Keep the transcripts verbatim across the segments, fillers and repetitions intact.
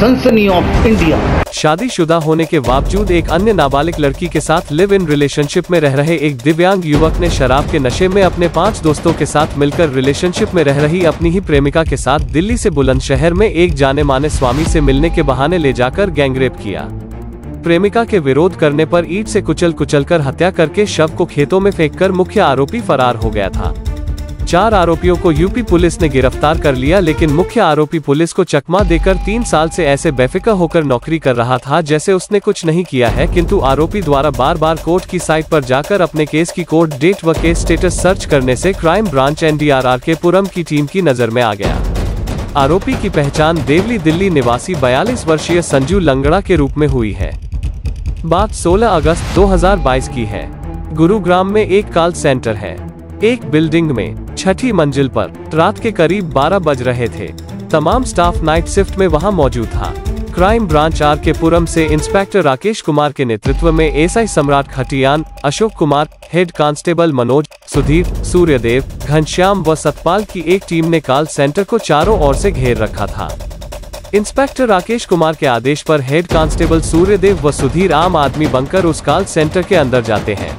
सनसनी of India. शादीशुदा होने के बावजूद एक अन्य नाबालिग लड़की के साथ लिव इन रिलेशनशिप में रह रहे एक दिव्यांग युवक ने शराब के नशे में अपने पांच दोस्तों के साथ मिलकर रिलेशनशिप में रह रही अपनी ही प्रेमिका के साथ दिल्ली से बुलंदशहर में एक जाने माने स्वामी से मिलने के बहाने ले जाकर गैंगरेप किया। प्रेमिका के विरोध करने पर ईंट से कुचल कुचलकर हत्या करके शव को खेतों में फेंककर मुख्य आरोपी फरार हो गया था। चार आरोपियों को यूपी पुलिस ने गिरफ्तार कर लिया, लेकिन मुख्य आरोपी पुलिस को चकमा देकर तीन साल से ऐसे बेफिक्र होकर नौकरी कर रहा था जैसे उसने कुछ नहीं किया है, किंतु आरोपी द्वारा बार बार कोर्ट की साइट पर जाकर अपने केस की कोर्ट डेट व केस स्टेटस सर्च करने से क्राइम ब्रांच एनडीआरआर के पुरम की टीम की नजर में आ गया। आरोपी की पहचान देवली दिल्ली निवासी बयालीस वर्षीय संजू लंगड़ा के रूप में हुई है। बात सोलह अगस्त दो हज़ार बाईस की है। गुरुग्राम में एक कॉल सेंटर है। एक बिल्डिंग में छठी मंजिल पर रात के करीब बारह बज रहे थे। तमाम स्टाफ नाइट शिफ्ट में वहां मौजूद था। क्राइम ब्रांच आर के पुरम से इंस्पेक्टर राकेश कुमार के नेतृत्व में SI Samrat Khatiyan, Ashok Kumar, head constable Manoj, Sudhir, Suryadev, Ghanshyam व सतपाल की एक टीम ने कॉल सेंटर को चारों ओर से घेर रखा था। इंस्पेक्टर राकेश कुमार के आदेश पर हेड कांस्टेबल सूर्यदेव व सुधीर आम आदमी बनकर उस कॉल सेंटर के अंदर जाते हैं।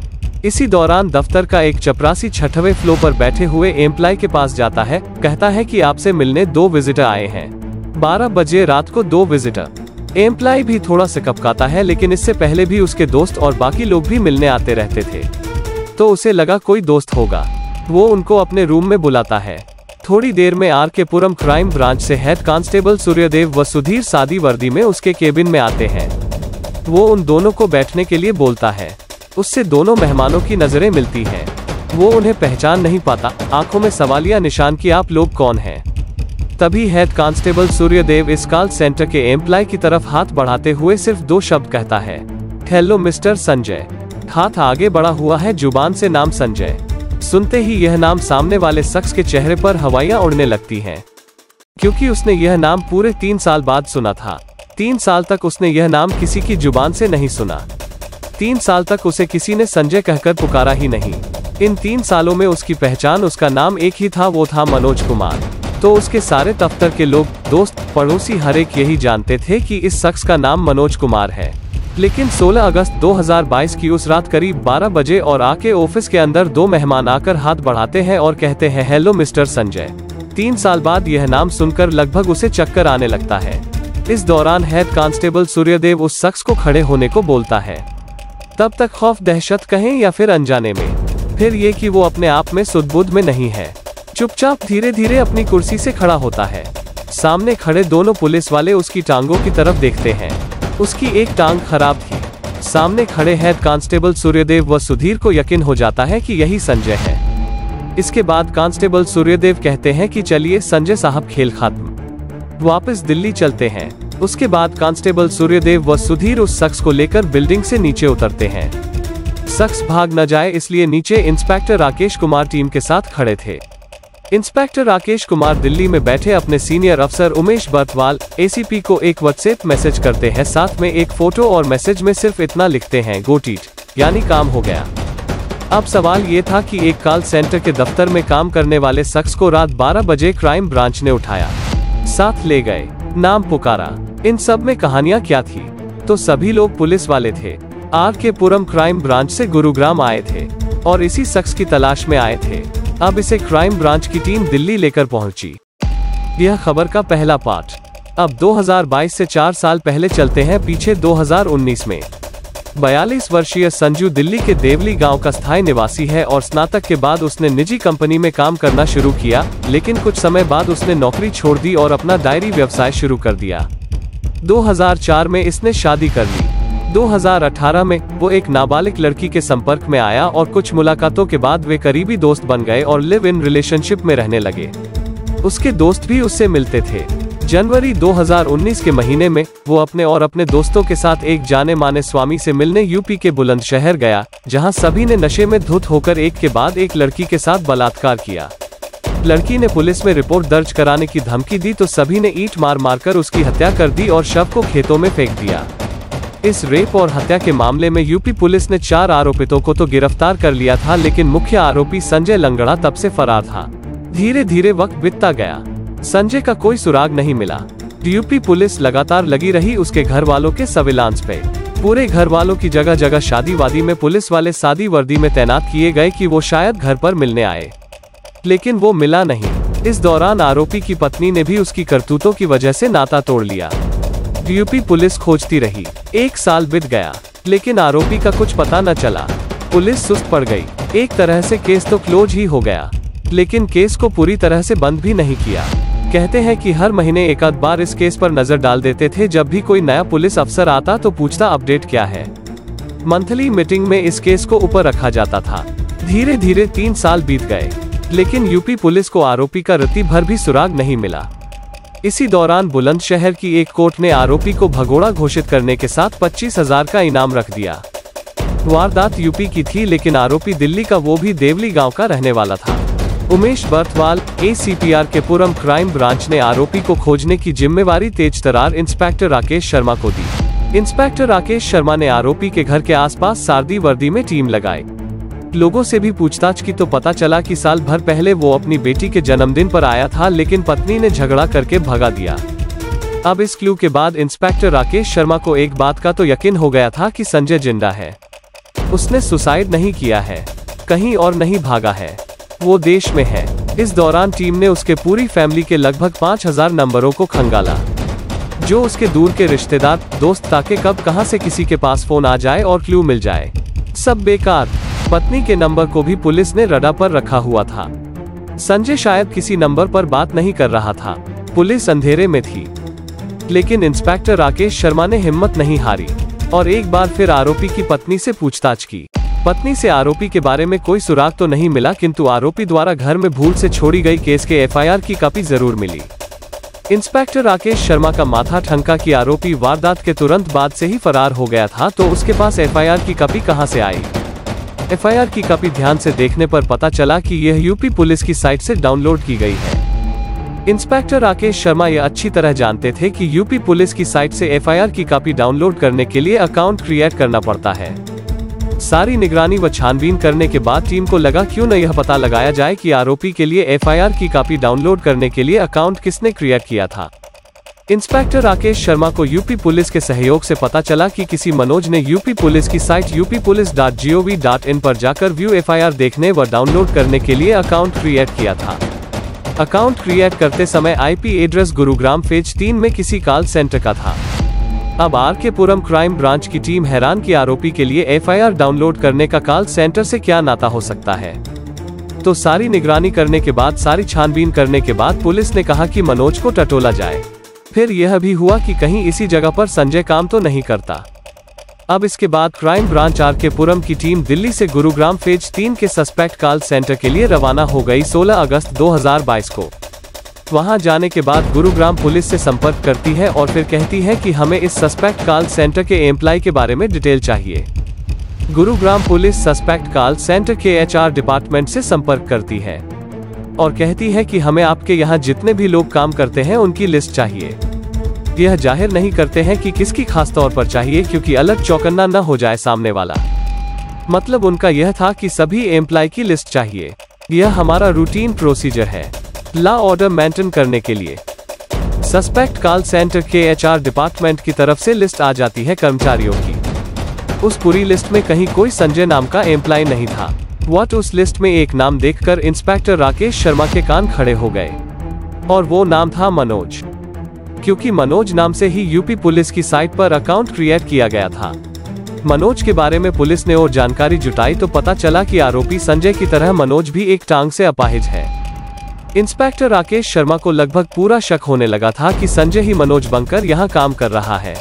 इसी दौरान दफ्तर का एक चपरासी छठवें फ्लोर पर बैठे हुए एम्प्लॉय के पास जाता है, कहता है कि आपसे मिलने दो विजिटर आए हैं। बारह बजे रात को दो विजिटर। एम्प्लॉय भी थोड़ा सिकपकाता है, लेकिन इससे पहले भी उसके दोस्त और बाकी लोग भी मिलने आते रहते थे, तो उसे लगा कोई दोस्त होगा। वो उनको अपने रूम में बुलाता है। थोड़ी देर में R K Puram crime branch से हेड कांस्टेबल सूर्यदेव व सुधीर सादी वर्दी में उसके केबिन में आते हैं। वो उन दोनों को बैठने के लिए बोलता है। उससे दोनों मेहमानों की नजरें मिलती हैं। वो उन्हें पहचान नहीं पाता, आंखों में सवालिया निशान कि आप लोग कौन हैं। तभी हेड कांस्टेबल सूर्यदेव इस कॉल सेंटर के एम्प्लॉय की तरफ हाथ बढ़ाते हुए सिर्फ दो शब्द कहता है, हेलो मिस्टर संजय। हाथ आगे बढ़ा हुआ है, जुबान से नाम संजय। सुनते ही यह नाम सामने वाले शख्स के चेहरे पर हवाइयां उड़ने लगती हैं, क्योंकि उसने यह नाम पूरे तीन साल बाद सुना था। तीन साल तक उसने यह नाम किसी की जुबान से नहीं सुना। तीन साल तक उसे किसी ने संजय कहकर पुकारा ही नहीं। इन तीन सालों में उसकी पहचान, उसका नाम एक ही था, वो था मनोज कुमार। तो उसके सारे दफ्तर के लोग, दोस्त, पड़ोसी हर एक यही जानते थे कि इस शख्स का नाम मनोज कुमार है। लेकिन सोलह अगस्त दो हज़ार बाईस की उस रात करीब बारह बजे और आके ऑफिस के अंदर दो मेहमान आकर हाथ बढ़ाते हैं और कहते हैं, हेलो मिस्टर संजय। तीन साल बाद यह नाम सुनकर लगभग उसे चक्कर आने लगता है। इस दौरान हेड कांस्टेबल सूर्यदेव उस शख्स को खड़े होने को बोलता है। तब तक खौफ दहशत कहें या फिर अनजाने में, फिर ये कि वो अपने आप में सुध-बुध में नहीं है। चुपचाप धीरे धीरे अपनी कुर्सी से खड़ा होता है। सामने खड़े दोनों पुलिस वाले उसकी टांगों की तरफ देखते हैं। उसकी एक टांग खराब थी। सामने खड़े हेड कांस्टेबल सूर्यदेव व सुधीर को यकीन हो जाता है कि यही संजय है। इसके बाद कांस्टेबल सूर्यदेव कहते हैं कि चलिए संजय साहब, खेल खत्म, वापस दिल्ली चलते हैं। उसके बाद कांस्टेबल सूर्यदेव व सुधीर उस शख्स को लेकर बिल्डिंग से नीचे उतरते हैं। शख्स भाग न जाए इसलिए नीचे इंस्पेक्टर राकेश कुमार टीम के साथ खड़े थे। इंस्पेक्टर राकेश कुमार दिल्ली में बैठे अपने सीनियर अफसर उमेश बर्थवाल, एसीपी को एक व्हाट्सएप मैसेज करते हैं। साथ में एक फोटो और मैसेज में सिर्फ इतना लिखते हैं, गोट इट, यानी काम हो गया। अब सवाल ये था कि एक कॉल सेंटर के दफ्तर में काम करने वाले शख्स को रात बारह बजे क्राइम ब्रांच ने उठाया, साथ ले गए, नाम पुकारा। इन सब में कहानियां क्या थी? तो सभी लोग पुलिस वाले थे। Are K Puram crime branch से गुरुग्राम आए थे और इसी शख्स की तलाश में आए थे। अब इसे क्राइम ब्रांच की टीम दिल्ली लेकर पहुंची। यह खबर का पहला पार्ट। अब दो हज़ार बाईस से चार साल पहले चलते हैं पीछे दो हज़ार उन्नीस में। बयालीस वर्षीय संजू दिल्ली के देवली गांव का स्थायी निवासी है और स्नातक के बाद उसने निजी कंपनी में काम करना शुरू किया, लेकिन कुछ समय बाद उसने नौकरी छोड़ दी और अपना डायरी व्यवसाय शुरू कर दिया। दो हज़ार चार में इसने शादी कर ली। दो हज़ार अठारह में वो एक नाबालिग लड़की के संपर्क में आया और कुछ मुलाकातों के बाद वे करीबी दोस्त बन गए और लिव इन रिलेशनशिप में रहने लगे। उसके दोस्त भी उससे मिलते थे। जनवरी दो हज़ार उन्नीस के महीने में वो अपने और अपने दोस्तों के साथ एक जाने माने स्वामी से मिलने यूपी के बुलंदशहर गया, जहां सभी ने नशे में धुत होकर एक के बाद एक लड़की के साथ बलात्कार किया। लड़की ने पुलिस में रिपोर्ट दर्ज कराने की धमकी दी तो सभी ने ईंट मार मारकर उसकी हत्या कर दी और शव को खेतों में फेंक दिया। इस रेप और हत्या के मामले में यूपी पुलिस ने चार आरोपितों को तो गिरफ्तार कर लिया था, लेकिन मुख्य आरोपी संजय लंगड़ा तब से फरार था। धीरे धीरे वक्त बीतता गया, संजय का कोई सुराग नहीं मिला। यूपी पुलिस लगातार लगी रही उसके घर वालों के सर्विलांस पे। पूरे घर वालों की जगह जगह शादी वादी में पुलिस वाले सादी वर्दी में तैनात किए गए कि वो शायद घर पर मिलने आए, लेकिन वो मिला नहीं। इस दौरान आरोपी की पत्नी ने भी उसकी करतूतों की वजह से नाता तोड़ लिया। यूपी पुलिस खोजती रही। एक साल बीत गया, लेकिन आरोपी का कुछ पता न चला। पुलिस सुस्त पड़ गई। एक तरह से केस तो क्लोज ही हो गया, लेकिन केस को पूरी तरह से बंद भी नहीं किया। कहते हैं कि हर महीने एक आध बार इस केस पर नजर डाल देते थे। जब भी कोई नया पुलिस अफसर आता तो पूछता अपडेट क्या है। मंथली मीटिंग में इस केस को ऊपर रखा जाता था। धीरे धीरे तीन साल बीत गए, लेकिन यूपी पुलिस को आरोपी का रत्ती भर भी सुराग नहीं मिला। इसी दौरान बुलंदशहर की एक कोर्ट ने आरोपी को भगोड़ा घोषित करने के साथ पच्चीस हजार का इनाम रख दिया। वारदात यूपी की थी, लेकिन आरोपी दिल्ली का, वो भी देवली गांव का रहने वाला था। Umesh Barthwal A C P R K Puram crime branch ने आरोपी को खोजने की जिम्मेवारी तेजतर्रार इंस्पेक्टर राकेश शर्मा को दी। इंस्पेक्टर राकेश शर्मा ने आरोपी के घर के आसपास सादी वर्दी में टीम लगाई। लोगों से भी पूछताछ की तो पता चला कि साल भर पहले वो अपनी बेटी के जन्मदिन पर आया था, लेकिन पत्नी ने झगड़ा करके भगा दिया। अब इस क्लू के बाद इंस्पेक्टर राकेश शर्मा को एक बात का तो यकीन हो गया था कि संजय जिंदा है। उसने सुसाइड नहीं किया है, कहीं और नहीं भागा है, वो देश में है। इस दौरान टीम ने उसके पूरी फैमिली के लगभग पाँच हजार नंबरों को खंगाला, जो उसके दूर के रिश्तेदार दोस्त, ताकि कब कहां से किसी के पास फोन आ जाए और क्लू मिल जाए। सब बेकार। पत्नी के नंबर को भी पुलिस ने रडार पर रखा हुआ था। संजय शायद किसी नंबर पर बात नहीं कर रहा था। पुलिस अंधेरे में थी, लेकिन इंस्पेक्टर राकेश शर्मा ने हिम्मत नहीं हारी और एक बार फिर आरोपी की पत्नी से पूछताछ की। पत्नी से आरोपी के बारे में कोई सुराग तो नहीं मिला, किंतु आरोपी द्वारा घर में भूल से छोड़ी गई केस के एफ आई आर की कॉपी जरूर मिली। इंस्पेक्टर राकेश शर्मा का माथा ठनका कि आरोपी वारदात के तुरंत बाद से ही फरार हो गया था, तो उसके पास एफ आई आर की कॉपी कहां से आई। एफ आई आर की कॉपी ध्यान से देखने पर पता चला कि यह यूपी पुलिस की साइट से डाउनलोड की गई है। इंस्पेक्टर राकेश शर्मा ये अच्छी तरह जानते थे कि यूपी पुलिस की साइट से एफ आई आर की कॉपी डाउनलोड करने के लिए अकाउंट क्रिएट करना पड़ता है। सारी निगरानी व छानबीन करने के बाद टीम को लगा क्यों न यह पता लगाया जाए कि आरोपी के लिए एफ आई आर की कॉपी डाउनलोड करने के लिए अकाउंट किसने क्रिएट किया था। इंस्पेक्टर राकेश शर्मा को यूपी पुलिस के सहयोग से पता चला कि किसी मनोज ने यूपी पुलिस की site UP police dot G O V dot in पर जाकर व्यू एफ आई आर देखने व डाउनलोड करने के लिए अकाउंट क्रिएट किया था। अकाउंट क्रिएट करते समय I P address Gurugram phase तीन में किसी कॉल सेंटर का था। अब R K Puram crime branch की टीम हैरान कि आरोपी के लिए एफ आई आर डाउनलोड करने का कॉल सेंटर से क्या नाता हो सकता है। तो सारी निगरानी करने के बाद, सारी छानबीन करने के बाद पुलिस ने कहा कि मनोज को टटोला जाए। फिर यह भी हुआ कि कहीं इसी जगह पर संजय काम तो नहीं करता। अब इसके बाद क्राइम ब्रांच आर के पुरम की टीम दिल्ली से गुरुग्राम फेज तीन के सस्पेक्ट कॉल सेंटर के लिए रवाना हो गई सोलह अगस्त दो हज़ार बाईस को। वहां जाने के बाद गुरुग्राम पुलिस से संपर्क करती है और फिर कहती है कि हमें इस सस्पेक्ट कॉल सेंटर के एम्प्लॉय के बारे में डिटेल चाहिए। Gurugram police suspect call center के एच आर डिपार्टमेंट से संपर्क करती है और कहती है कि हमें आपके यहाँ जितने भी लोग काम करते हैं उनकी लिस्ट चाहिए। यह जाहिर नहीं करते हैं कि किसकी खास तौर पर चाहिए, क्योंकि अलग चौकन्ना न हो जाए सामने वाला। मतलब उनका यह था कि सभी एम्प्लॉय की लिस्ट चाहिए। यह हमारा रूटीन प्रोसीजर है लॉ ऑर्डर मेंटेन करने के लिए। सस्पेक्ट कॉल सेंटर के एच आर डिपार्टमेंट की तरफ से लिस्ट आ जाती है कर्मचारियों की। उस पूरी लिस्ट में कहीं कोई संजय नाम का एम्प्लॉय नहीं था। व्हाट उस लिस्ट में एक नाम देखकर इंस्पेक्टर राकेश शर्मा के कान खड़े हो गए और वो नाम था मनोज, क्योंकि मनोज नाम से ही यूपी पुलिस की साइट पर अकाउंट क्रिएट किया गया था। मनोज के बारे में पुलिस ने और जानकारी जुटाई तो पता चला कि आरोपी संजय की तरह मनोज भी एक टांग से अपाहिज है। इंस्पेक्टर राकेश शर्मा को लगभग पूरा शक होने लगा था कि संजय ही मनोज बनकर यहाँ काम कर रहा है।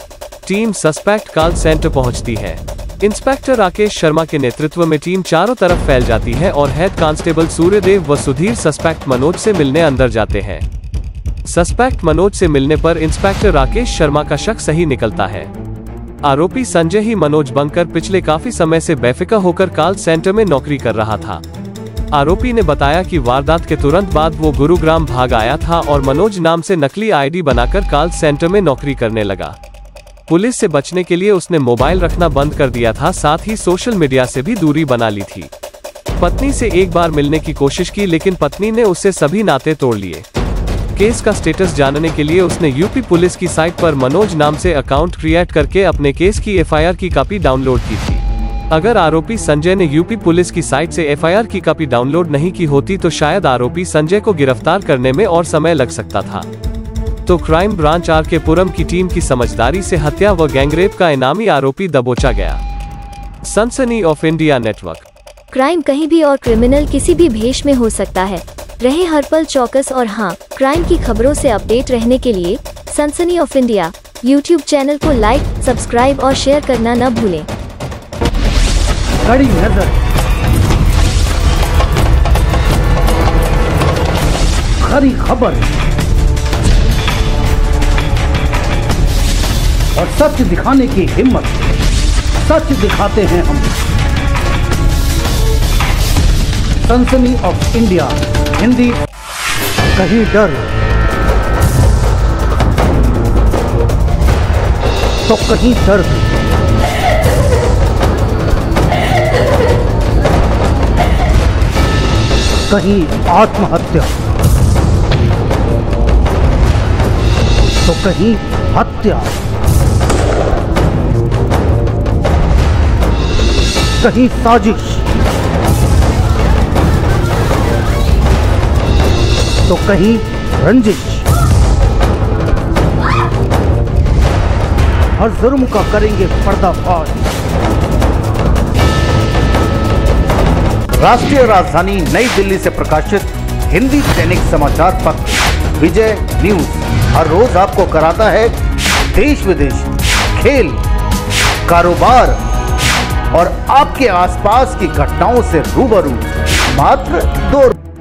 टीम सस्पेक्ट कॉल सेंटर पहुंचती है। इंस्पेक्टर राकेश शर्मा के नेतृत्व में टीम चारों तरफ फैल जाती है और हेड कांस्टेबल सूर्यदेव व सुधीर सस्पेक्ट मनोज से मिलने अंदर जाते हैं। सस्पेक्ट मनोज से मिलने पर इंस्पेक्टर राकेश शर्मा का शक सही निकलता है। आरोपी संजय ही मनोज बनकर पिछले काफी समय से बेफिक्र होकर कॉल सेंटर में नौकरी कर रहा था। आरोपी ने बताया कि वारदात के तुरंत बाद वो गुरुग्राम भाग आया था और मनोज नाम से नकली आई डी बनाकर कॉल सेंटर में नौकरी करने लगा। पुलिस से बचने के लिए उसने मोबाइल रखना बंद कर दिया था, साथ ही सोशल मीडिया से भी दूरी बना ली थी। पत्नी से एक बार मिलने की कोशिश की, लेकिन पत्नी ने उससे सभी नाते तोड़ लिए। केस का स्टेटस जानने के लिए उसने यूपी पुलिस की साइट पर मनोज नाम से अकाउंट क्रिएट करके अपने केस की एफ आई आर की कॉपी डाउनलोड की थी। अगर आरोपी संजय ने यूपी पुलिस की साइट से एफ आई आर की कॉपी डाउनलोड नहीं की होती तो शायद आरोपी संजय को गिरफ्तार करने में और समय लग सकता था। तो क्राइम ब्रांच आर के पुरम की टीम की समझदारी से हत्या व गैंगरेप का इनामी आरोपी दबोचा गया। सनसनी ऑफ इंडिया नेटवर्क। क्राइम कहीं भी और क्रिमिनल किसी भी भेष में हो सकता है। रहे हर पल चौकस और हाँ, क्राइम की खबरों से अपडेट रहने के लिए Sansani of India YouTube channel को लाइक, सब्सक्राइब और शेयर करना न भूलें। कड़ी नजर, खरी खबर और सच दिखाने की हिम्मत, सच दिखाते हैं हम। सनसनी ऑफ इंडिया हिंदी। कहीं डर तो कहीं दर्द, कहीं आत्महत्या तो कहीं हत्या, कहीं साजिश तो कहीं रंजिश। हर जुर्म का करेंगे पर्दाफाश। राष्ट्रीय राजधानी नई दिल्ली से प्रकाशित हिंदी दैनिक समाचार पत्र विजय न्यूज हर रोज आपको कराता है देश विदेश, खेल, कारोबार और आपके आसपास की घटनाओं से रूबरू मात्र दो